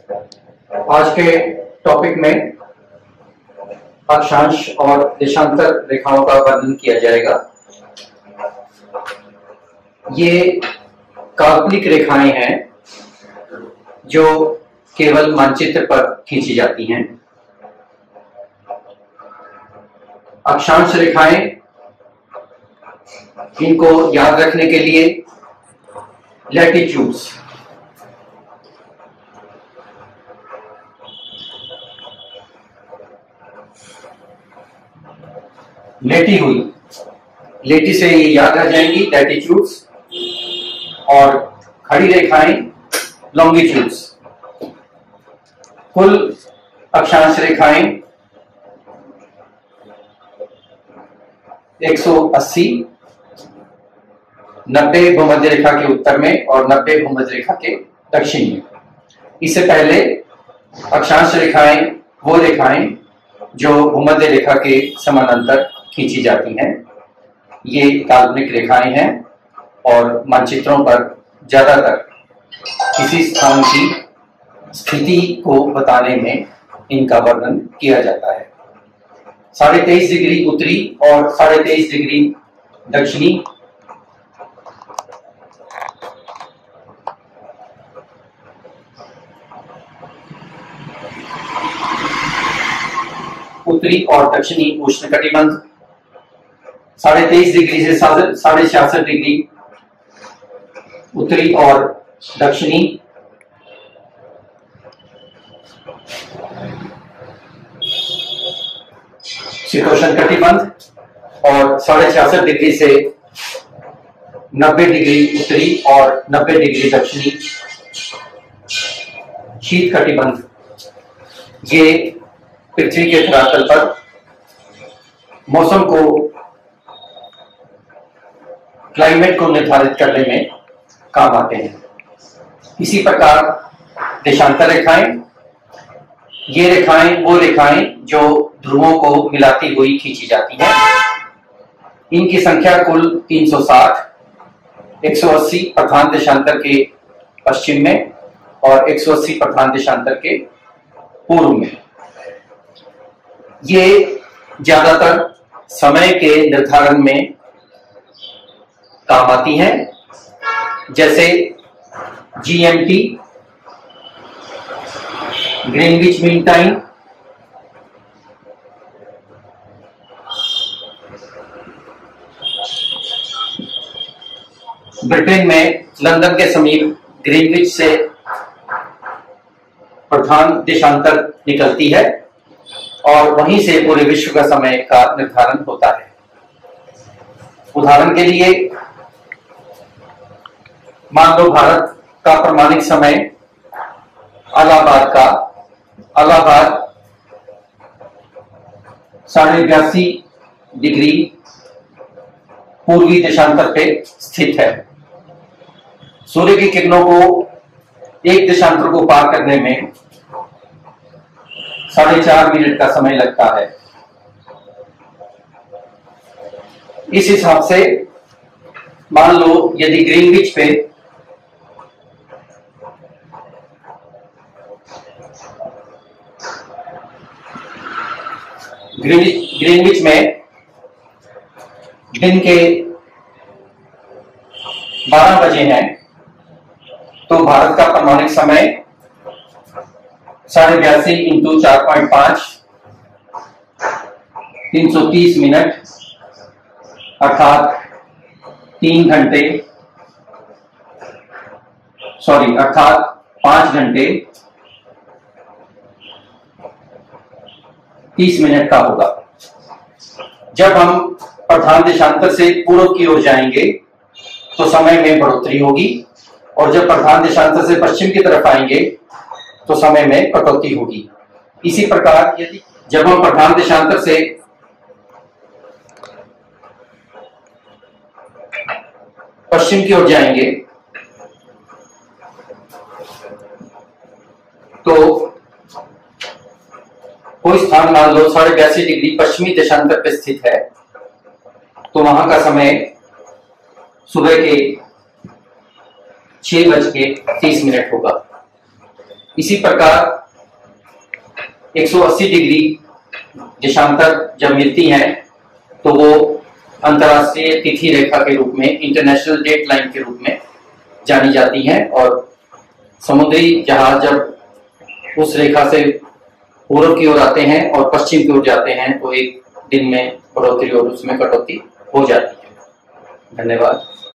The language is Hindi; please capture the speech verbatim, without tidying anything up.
आज के टॉपिक में अक्षांश और देशांतर रेखाओं का वर्णन किया जाएगा। ये काल्पनिक रेखाएं हैं जो केवल मानचित्र पर खींची जाती हैं। अक्षांश रेखाएं, इनको याद रखने के लिए लैटिट्यूड्स, लेटी हुई, लेटी से ये याद रह जाएंगी लैटिट्यूड्स, और खड़ी रेखाएं लॉन्गिट्यूड्स। कुल अक्षांश रेखाएं एक सौ अस्सी, नब्बे भूमध्य रेखा के उत्तर में और नब्बे भूमध्य रेखा के दक्षिण में। इससे पहले अक्षांश रेखाएं वो रेखाएं जो भूमध्य रेखा के समानांतर खींची जाती हैं। ये काल्पनिक रेखाएं हैं और मानचित्रों पर ज्यादातर किसी स्थान की स्थिति को बताने में इनका वर्णन किया जाता है। साढ़े तेईस डिग्री उत्तरी और साढ़े तेईस डिग्री दक्षिणी उत्तरी और दक्षिणी उष्णकटिबंध, साढ़े तेईस डिग्री से साढ़े छियासठ डिग्री उत्तरी और दक्षिणी, शीतोष्ण कटिबंध, और साढ़े छियासठ डिग्री से नब्बे डिग्री उत्तरी और नब्बे डिग्री दक्षिणी शीत कटिबंध। ये पृथ्वी के धरातल पर मौसम को, क्लाइमेट को निर्धारित करने में काम आते हैं। इसी प्रकार देशांतर रेखाएं, ये रेखाएं वो रेखाएं जो ध्रुवों को मिलाती हुई खींची जाती हैं। इनकी संख्या कुल तीन सौ साठ, एक सौ अस्सी प्रधान देशांतर के पश्चिम में और एक सौ अस्सी प्रधान देशांतर के पूर्व में। ये ज्यादातर समय के निर्धारण में काम आती हैं, जैसे GMT, Greenwich mean time, Britain में लंदन के समीप ग्रीनविच से प्रधान देशांतर निकलती है और वहीं से पूरे विश्व का समय का निर्धारण होता है। उदाहरण के लिए मान लो भारत का प्रमाणिक समय इलाहाबाद का इलाहाबाद साढ़े बयासी डिग्री पूर्वी देशांतर पे स्थित है। सूर्य की किरणों को एक देशांतर को पार करने में साढ़े चार मिनट का समय लगता है। इस हिसाब से मान लो यदि ग्रीनविच पे ग्रीनविच ग्रीनविच में दिन के बारह बजे हैं, तो भारत का प्रमाणिक समय साढ़े बयासी इंटू चार पॉइंट पांच, तीन सौ तीस मिनट, अर्थात तीन घंटे सॉरी अर्थात पांच घंटे तीस मिनट का होगा। जब हम प्रधान देशांतर से पूर्व की ओर जाएंगे तो समय में बढ़ोतरी होगी, और जब प्रधान देशांतर से पश्चिम की तरफ आएंगे तो समय में कटौती होगी। इसी प्रकार यदि जब हम प्रधान देशांतर से पश्चिम की ओर जाएंगे तो कोई स्थान मान लो साढ़े बयासी डिग्री पश्चिमी देशांतर पर स्थित है, तो वहां का समय सुबह के छह बज के तीस मिनट होगा। इसी प्रकार एक सौ अस्सी डिग्री देशांतर जब मिलती है तो वो अंतर्राष्ट्रीय तिथि रेखा के रूप में, इंटरनेशनल डेट लाइन के रूप में जानी जाती हैं। और समुद्री जहाज जब उस रेखा से पूर्व की ओर आते हैं और पश्चिम की ओर जाते हैं तो एक दिन में बढ़ोतरी और उसमें कटौती हो जाती है। धन्यवाद।